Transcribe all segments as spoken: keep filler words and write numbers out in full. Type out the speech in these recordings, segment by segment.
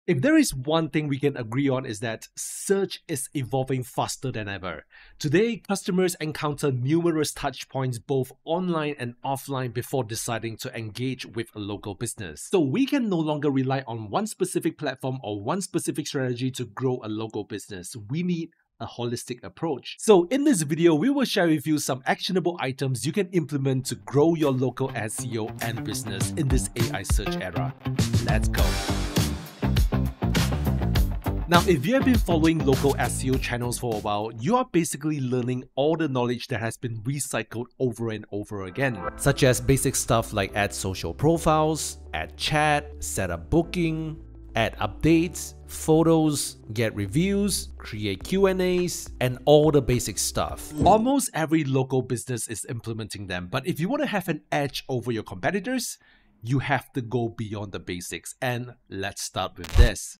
If there is one thing we can agree on is that search is evolving faster than ever. Today, customers encounter numerous touch points both online and offline before deciding to engage with a local business. So we can no longer rely on one specific platform or one specific strategy to grow a local business. We need a holistic approach. So in this video, we will share with you some actionable items you can implement to grow your local S E O and business in this A I search era. Let's go. Now, if you have been following local S E O channels for a while, you are basically learning all the knowledge that has been recycled over and over again, such as basic stuff like add social profiles, add chat, set up booking, add updates, photos, get reviews, create Q and A's, and all the basic stuff. Almost every local business is implementing them, but if you want to have an edge over your competitors, you have to go beyond the basics, and let's start with this.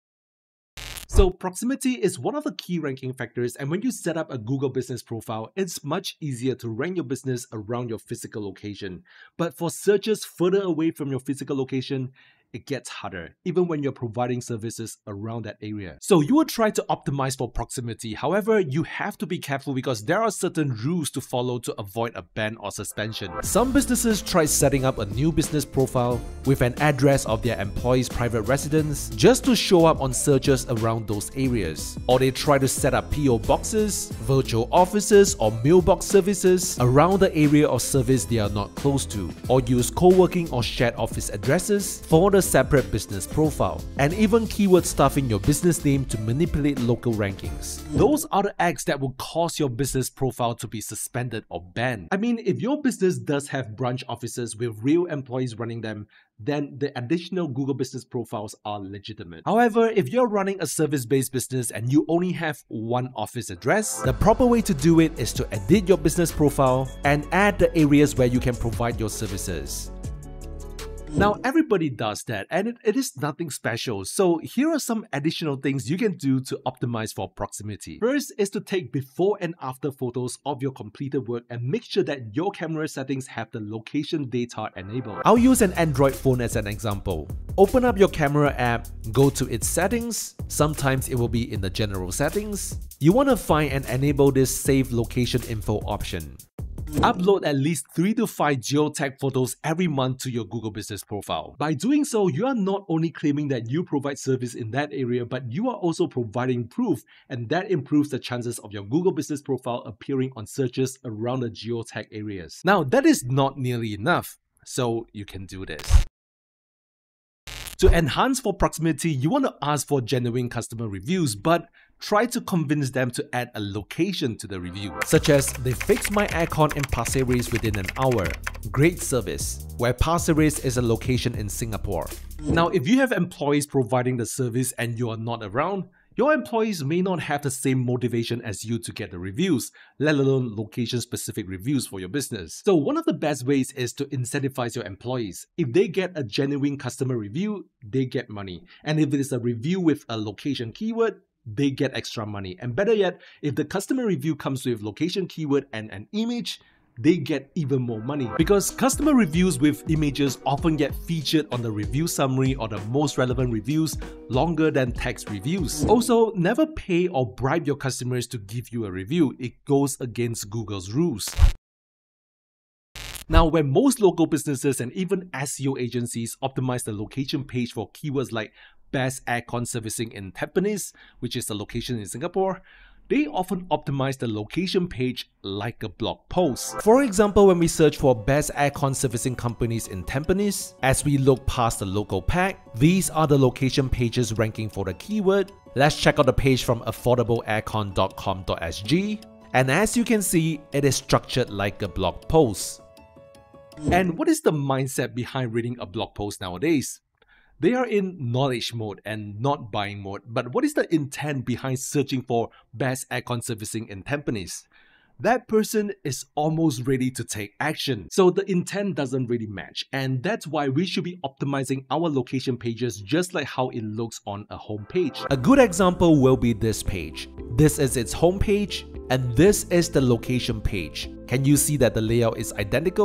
So proximity is one of the key ranking factors, and when you set up a Google business profile, it's much easier to rank your business around your physical location. But for searches further away from your physical location, it gets harder, even when you're providing services around that area. So you will try to optimize for proximity. However, you have to be careful because there are certain rules to follow to avoid a ban or suspension. Some businesses try setting up a new business profile with an address of their employees' private residence just to show up on searches around those areas. Or they try to set up P O boxes, virtual offices, or mailbox services around the area of service they are not close to. Or use co-working or shared office addresses for the separate business profile, and even keyword stuffing your business name to manipulate local rankings. Those are the acts that will cause your business profile to be suspended or banned. I mean, if your business does have branch offices with real employees running them, then the additional Google business profiles are legitimate. However, if you're running a service-based business and you only have one office address, the proper way to do it is to edit your business profile and add the areas where you can provide your services. Now, everybody does that, and it, it is nothing special. So here are some additional things you can do to optimize for proximity. First is to take before and after photos of your completed work and make sure that your camera settings have the location data enabled. I'll use an Android phone as an example. Open up your camera app, go to its settings. Sometimes it will be in the general settings. You want to find and enable this save location info option. Upload at least three to five geotag photos every month to your Google business profile. By doing so, you are not only claiming that you provide service in that area, but you are also providing proof, and that improves the chances of your Google business profile appearing on searches around the geotag areas. Now, that is not nearly enough, so you can do this. To enhance for proximity, you want to ask for genuine customer reviews, but try to convince them to add a location to the review, such as they fixed my aircon in Pasir Ris within an hour. Great service, where Pasir Ris is a location in Singapore. Now, if you have employees providing the service and you are not around, your employees may not have the same motivation as you to get the reviews, let alone location-specific reviews for your business. So one of the best ways is to incentivize your employees. If they get a genuine customer review, they get money. And if it is a review with a location keyword, they get extra money. And better yet, if the customer review comes with location keyword and an image, they get even more money. Because customer reviews with images often get featured on the review summary or the most relevant reviews longer than text reviews. Also, never pay or bribe your customers to give you a review. It goes against Google's rules. Now, when most local businesses and even S E O agencies optimize the location page for keywords like best aircon servicing in Tampines, which is the location in Singapore, they often optimize the location page like a blog post. For example, when we search for best aircon servicing companies in Tampines, as we look past the local pack, these are the location pages ranking for the keyword. Let's check out the page from affordable aircon dot com dot S G, and as you can see, it is structured like a blog post. And what is the mindset behind reading a blog post nowadays? They are in knowledge mode and not buying mode. But what is the intent behind searching for best aircon servicing in Tampines? That person is almost ready to take action. So the intent doesn't really match. And that's why we should be optimizing our location pages just like how it looks on a home page. A good example will be this page. This is its home page, and this is the location page. Can you see that the layout is identical?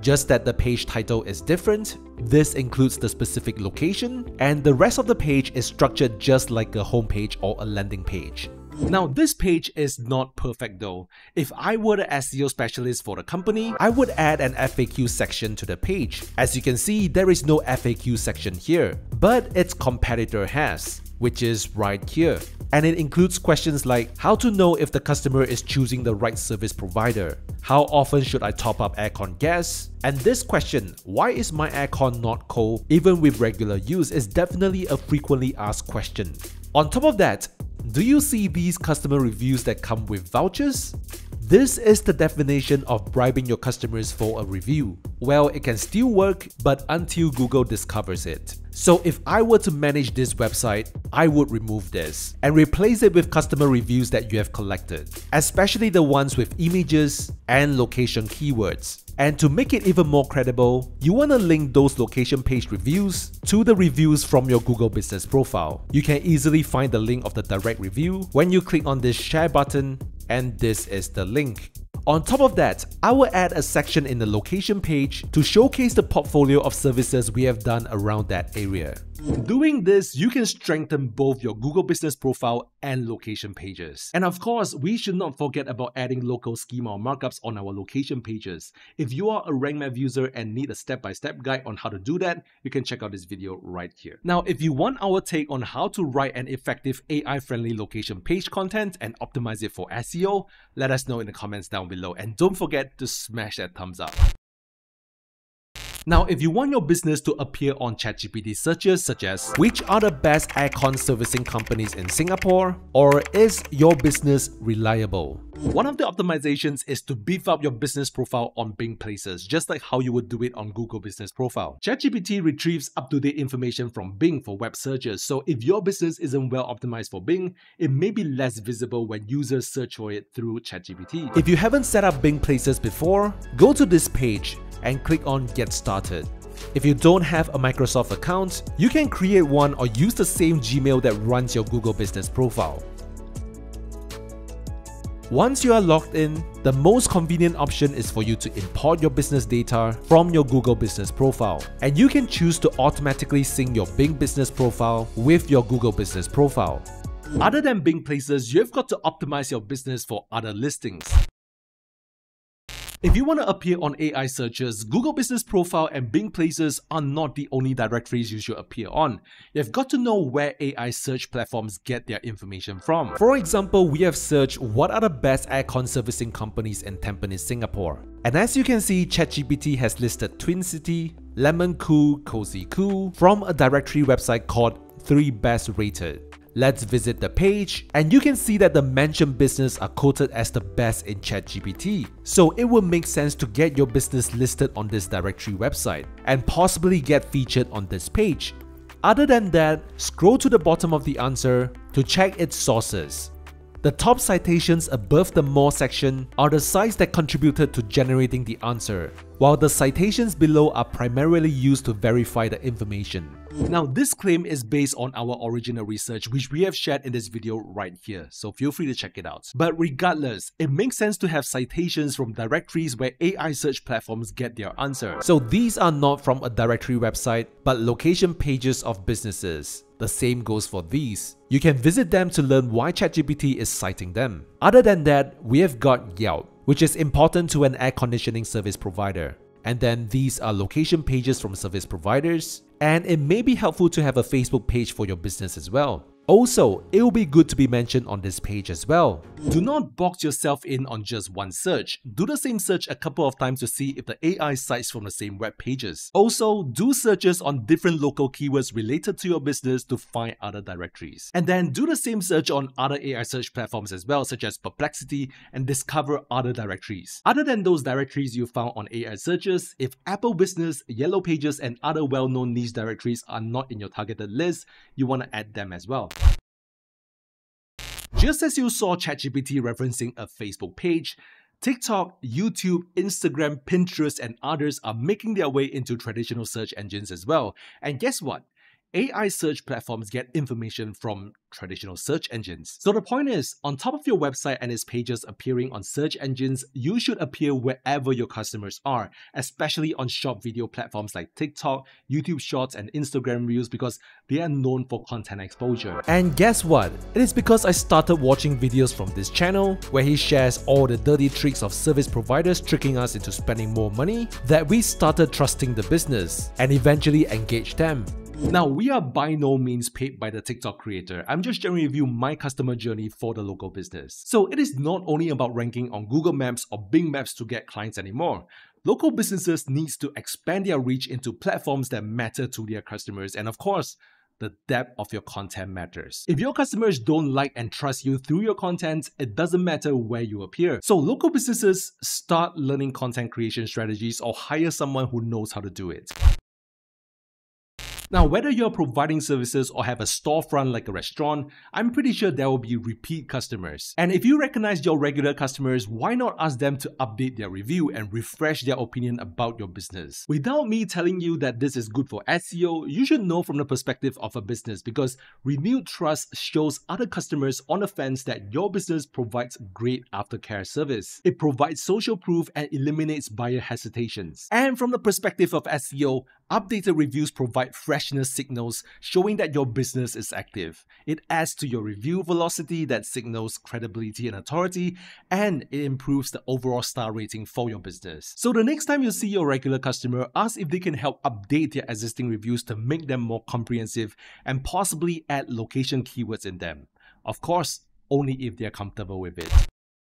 just that the page title is different. This includes the specific location, and the rest of the page is structured just like a homepage or a landing page. Now, this page is not perfect though. If I were the S E O specialist for the company, I would add an F A Q section to the page. As you can see, there is no F A Q section here, but its competitor has, which is right here. And it includes questions like how to know if the customer is choosing the right service provider, how often should I top up aircon gas, and this question, why is my aircon not cold even with regular use, is definitely a frequently asked question. On top of that, do you see these customer reviews that come with vouchers? This is the definition of bribing your customers for a review. Well, it can still work, but until Google discovers it. So if I were to manage this website, I would remove this and replace it with customer reviews that you have collected, especially the ones with images and location keywords. And to make it even more credible, you want to link those location page reviews to the reviews from your Google Business profile. You can easily find the link of the direct review when you click on this share button, and this is the link. On top of that, I will add a section in the location page to showcase the portfolio of services we have done around that area. Doing this, you can strengthen both your Google Business profile and location pages. And of course, we should not forget about adding local schema or markups on our location pages. If you are a Rank Math user and need a step-by-step guide on how to do that, you can check out this video right here. Now, if you want our take on how to write an effective A I-friendly location page content and optimize it for S E O, let us know in the comments down below. And don't forget to smash that thumbs up. Now, if you want your business to appear on ChatGPT searches such as which are the best aircon servicing companies in Singapore, or is your business reliable? One of the optimizations is to beef up your business profile on Bing Places, just like how you would do it on Google Business Profile. ChatGPT retrieves up-to-date information from Bing for web searches, so if your business isn't well optimized for Bing, it may be less visible when users search for it through ChatGPT. If you haven't set up Bing Places before, go to this page and click on Get Started. If you don't have a Microsoft account, you can create one or use the same Gmail that runs your Google Business profile. Once you are logged in, the most convenient option is for you to import your business data from your Google Business profile, and you can choose to automatically sync your Bing Business profile with your Google Business profile. Other than Bing Places, you've got to optimize your business for other listings. If you want to appear on A I searches, Google Business Profile and Bing Places are not the only directories you should appear on. You've got to know where A I search platforms get their information from. For example, we have searched what are the best aircon servicing companies in Tampines, Singapore. And as you can see, ChatGPT has listed Twin City, Lemon Cool, Cozy Cool from a directory website called three best rated. Let's visit the page, and you can see that the mentioned business are quoted as the best in ChatGPT. So it will make sense to get your business listed on this directory website and possibly get featured on this page. Other than that, scroll to the bottom of the answer to check its sources. The top citations above the More section are the sites that contributed to generating the answer, while the citations below are primarily used to verify the information. Now, this claim is based on our original research, which we have shared in this video right here, so feel free to check it out. But regardless, it makes sense to have citations from directories where A I search platforms get their answer. So these are not from a directory website, but location pages of businesses. The same goes for these. You can visit them to learn why ChatGPT is citing them. Other than that, we have got Yelp, which is important to an air conditioning service provider. And then these are location pages from service providers, and it may be helpful to have a Facebook page for your business as well. Also, it will be good to be mentioned on this page as well. Do not box yourself in on just one search. Do the same search a couple of times to see if the A I cites from the same web pages. Also, do searches on different local keywords related to your business to find other directories. And then do the same search on other A I search platforms as well, such as Perplexity, and discover other directories. Other than those directories you found on A I searches, if Apple Business, Yellow Pages, and other well-known niche directories are not in your targeted list, you want to add them as well. Just as you saw ChatGPT referencing a Facebook page, TikTok, YouTube, Instagram, Pinterest, and others are making their way into traditional search engines as well. And guess what? A I search platforms get information from traditional search engines. So the point is, on top of your website and its pages appearing on search engines, you should appear wherever your customers are, especially on short video platforms like TikTok, YouTube Shorts, and Instagram Reels because they are known for content exposure. And guess what? It is because I started watching videos from this channel, where he shares all the dirty tricks of service providers tricking us into spending more money, that we started trusting the business and eventually engaged them. Now, we are by no means paid by the TikTok creator. I'm just sharing with you my customer journey for the local business. So it is not only about ranking on Google Maps or Bing Maps to get clients anymore. Local businesses need to expand their reach into platforms that matter to their customers, and of course, the depth of your content matters. If your customers don't like and trust you through your content, it doesn't matter where you appear. So local businesses start learning content creation strategies or hire someone who knows how to do it. Now, whether you're providing services or have a storefront like a restaurant, I'm pretty sure there will be repeat customers. And if you recognize your regular customers, why not ask them to update their review and refresh their opinion about your business? Without me telling you that this is good for S E O, you should know from the perspective of a business, because renewed trust shows other customers on the fence that your business provides great aftercare service. It provides social proof and eliminates buyer hesitations. And from the perspective of S E O, updated reviews provide freshness signals showing that your business is active. It adds to your review velocity that signals credibility and authority, and it improves the overall star rating for your business. So the next time you see your regular customer, ask if they can help update their existing reviews to make them more comprehensive and possibly add location keywords in them. Of course, only if they're comfortable with it.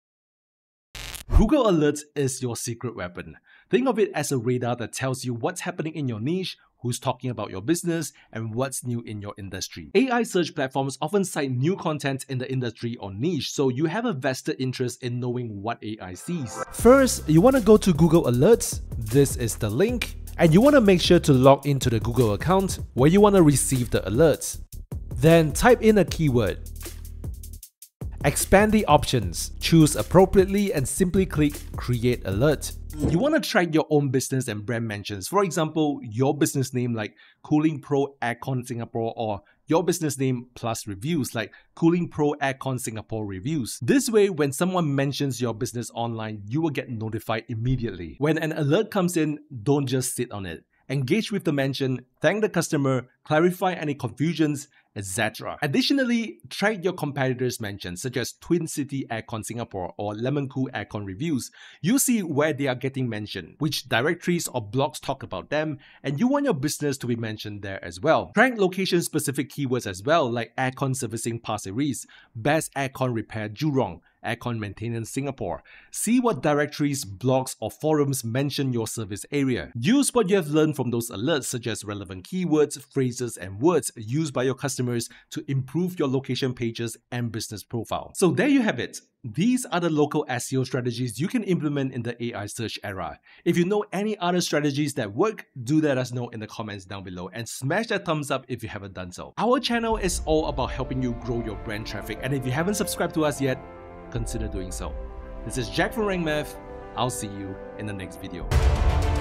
Google Alerts is your secret weapon. Think of it as a radar that tells you what's happening in your niche, who's talking about your business, and what's new in your industry. A I search platforms often cite new content in the industry or niche, so you have a vested interest in knowing what A I sees. First, you want to go to Google Alerts. This is the link. And you want to make sure to log into the Google account where you want to receive the alerts. Then type in a keyword. Expand the options, choose appropriately, and simply click Create Alert. You want to track your own business and brand mentions. For example, your business name like Cooling Pro Aircon Singapore, or your business name plus reviews like Cooling Pro Aircon Singapore Reviews. This way, when someone mentions your business online, you will get notified immediately. When an alert comes in, don't just sit on it. Engage with the mention, thank the customer, clarify any confusions, et cetera. Additionally, track your competitors' mentions such as Twin City Aircon Singapore or Lemon Cool Aircon Reviews. You see where they are getting mentioned, which directories or blogs talk about them, and you want your business to be mentioned there as well. Track location-specific keywords as well, like Aircon Servicing Pasir Ris, Best Aircon Repair Jurong, Aircon Maintenance Singapore. See what directories, blogs, or forums mention your service area. Use what you have learned from those alerts, such as relevant keywords, phrases, and words used by your customers to improve your location pages and business profile. So there you have it. These are the local S E O strategies you can implement in the A I search era. If you know any other strategies that work, do let us know in the comments down below, and smash that thumbs up if you haven't done so. Our channel is all about helping you grow your brand traffic, and if you haven't subscribed to us yet, consider doing so. This is Jack from RankMath. I'll see you in the next video.